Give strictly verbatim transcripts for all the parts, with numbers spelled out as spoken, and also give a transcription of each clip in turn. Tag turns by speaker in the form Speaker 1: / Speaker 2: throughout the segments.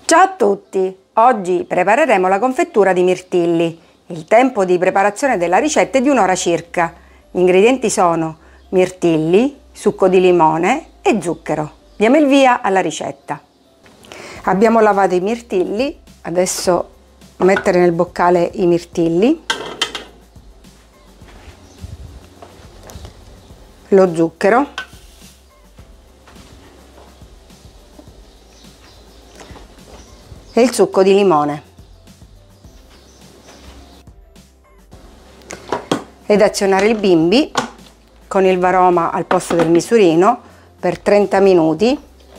Speaker 1: Ciao a tutti! Oggi prepareremo la confettura di mirtilli. Il tempo di preparazione della ricetta è di un'ora circa. Gli ingredienti sono mirtilli, succo di limone e zucchero. Diamo il via alla ricetta. Abbiamo lavato i mirtilli, adesso mettere nel boccale i mirtilli, lo zucchero, e il succo di limone ed azionare il bimbi con il varoma al posto del misurino per trenta minuti,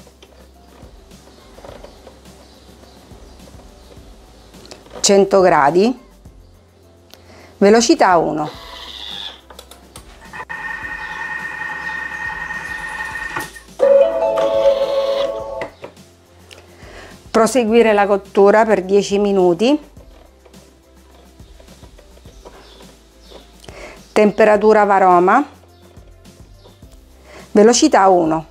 Speaker 1: cento gradi, velocità uno. Proseguire la cottura per dieci minuti, temperatura varoma, velocità uno.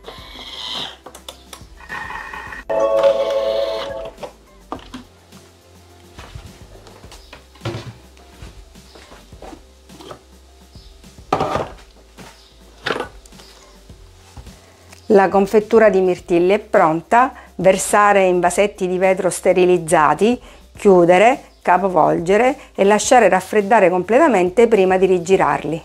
Speaker 1: La confettura di mirtilli è pronta. Versare in vasetti di vetro sterilizzati, chiudere, capovolgere e lasciare raffreddare completamente prima di rigirarli.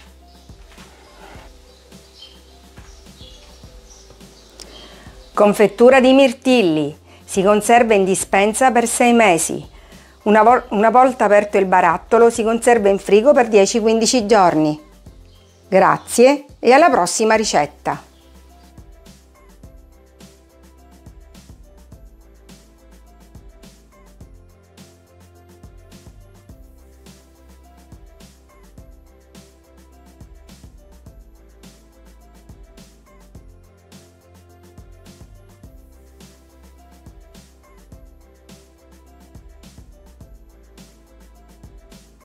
Speaker 1: Confettura di mirtilli. Si conserva in dispensa per sei mesi. Una, vo- una volta aperto il barattolo si conserva in frigo per dieci quindici giorni. Grazie e alla prossima ricetta!